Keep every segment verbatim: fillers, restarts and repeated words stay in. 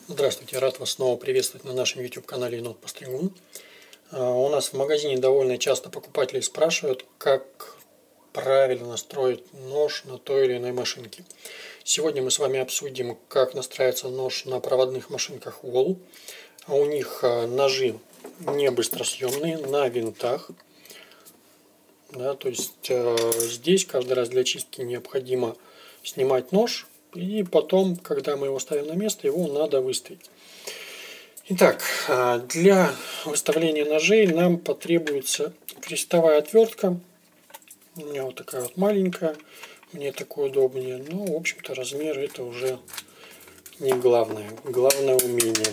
Здравствуйте, рад вас снова приветствовать на нашем YouTube-канале Енот Постригун. У нас в магазине довольно часто покупатели спрашивают, как правильно настроить нож на той или иной машинке. Сегодня мы с вами обсудим, как настраивается нож на проводных машинках Wall. У них ножи не быстросъемные, на винтах. Да, то есть здесь каждый раз для чистки необходимо снимать нож. И потом, когда мы его ставим на место, его надо выставить. Итак, для выставления ножей нам потребуется крестовая отвертка. У меня вот такая вот маленькая, мне такое удобнее. Но, в общем-то, размер это уже не главное. Главное умение.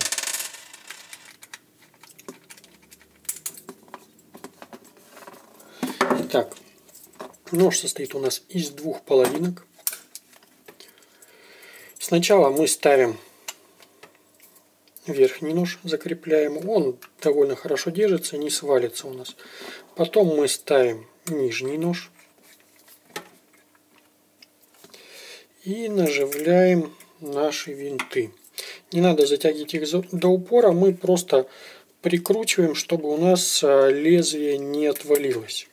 Итак, нож состоит у нас из двух половинок. Сначала мы ставим верхний нож, закрепляем. Он довольно хорошо держится, не свалится у нас. Потом мы ставим нижний нож. И наживляем наши винты. Не надо затягивать их до упора, мы просто прикручиваем, чтобы у нас лезвие не отвалилось.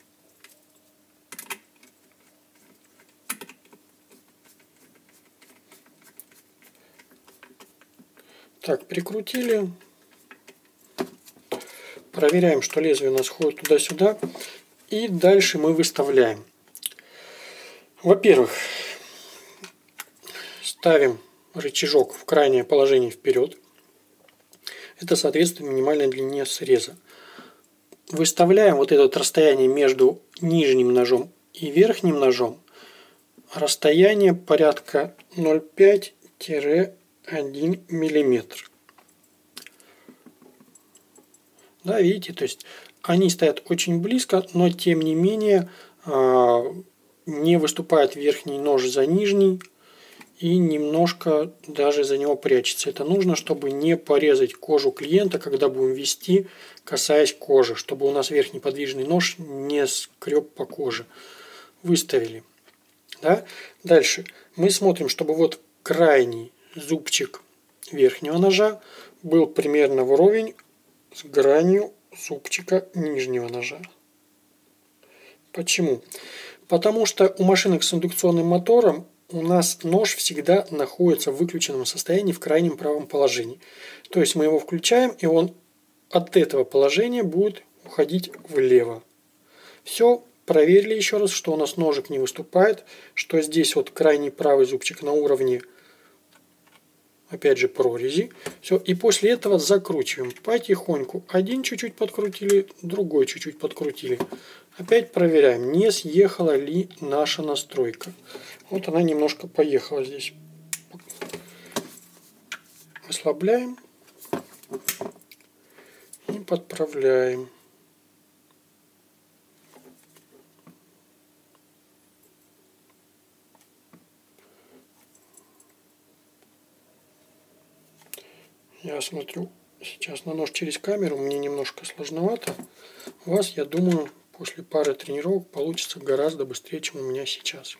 Так, прикрутили. Проверяем, что лезвие у нас ходит туда-сюда. И дальше мы выставляем. Во-первых, ставим рычажок в крайнее положение вперед. Это соответствует минимальной длине среза. Выставляем вот это вот расстояние между нижним ножом и верхним ножом. Расстояние порядка ноль целых пять десятых — один миллиметр. Да, видите, то есть они стоят очень близко, но тем не менее не выступает верхний нож за нижний и немножко даже за него прячется. Это нужно, чтобы не порезать кожу клиента, когда будем вести, касаясь кожи, чтобы у нас верхний подвижный нож не скреб по коже. Выставили. Да? Дальше мы смотрим, чтобы вот крайний зубчик верхнего ножа был примерно вровень с гранью зубчика нижнего ножа. Почему? Потому что у машинок с индукционным мотором у нас нож всегда находится в выключенном состоянии в крайнем правом положении. То есть мы его включаем, и он от этого положения будет уходить влево. Все. Проверили еще раз, что у нас ножик не выступает, что здесь вот крайний правый зубчик на уровне, опять же, прорези. Все. И после этого закручиваем потихоньку. Один чуть-чуть подкрутили, другой чуть-чуть подкрутили. Опять проверяем, не съехала ли наша настройка. Вот она немножко поехала здесь. Ослабляем и подправляем. Я смотрю сейчас на нож через камеру, мне немножко сложновато. У вас, я думаю, после пары тренировок получится гораздо быстрее, чем у меня сейчас.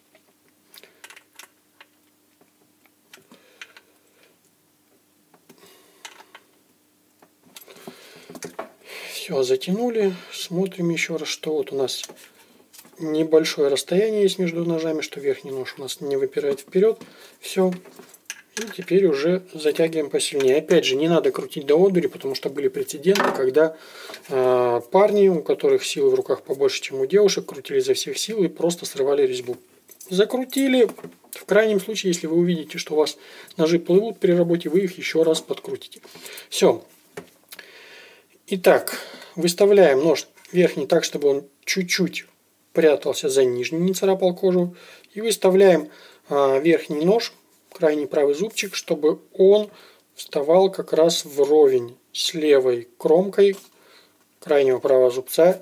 Все, затянули. Смотрим еще раз, что вот у нас небольшое расстояние есть между ножами, что верхний нож у нас не выпирает вперед. Все. И теперь уже затягиваем посильнее. Опять же, не надо крутить до одури, потому что были прецеденты, когда э, парни, у которых силы в руках побольше, чем у девушек, крутили изо всех сил и просто срывали резьбу. Закрутили. В крайнем случае, если вы увидите, что у вас ножи плывут при работе, вы их еще раз подкрутите. Все. Итак, выставляем нож верхний так, чтобы он чуть-чуть прятался за нижний, не царапал кожу. И выставляем э, верхний нож, крайний правый зубчик, чтобы он вставал как раз вровень с левой кромкой крайнего правого зубца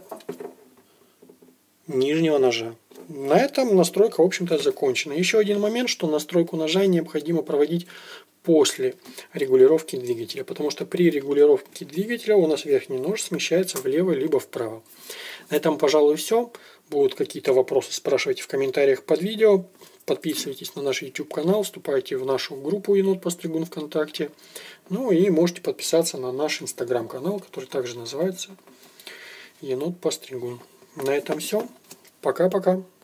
нижнего ножа. На этом настройка, в общем-то, закончена. Еще один момент, что настройку ножа необходимо проводить после регулировки двигателя, потому что при регулировке двигателя у нас верхний нож смещается влево либо вправо. На этом, пожалуй, все. Будут какие-то вопросы, спрашивайте в комментариях под видео. подписывайтесь на наш YouTube канал, вступайте в нашу группу Енот Постригун ВКонтакте. Ну и можете подписаться на наш Инстаграм канал, который также называется Енот Постригун. На этом все. Пока-пока.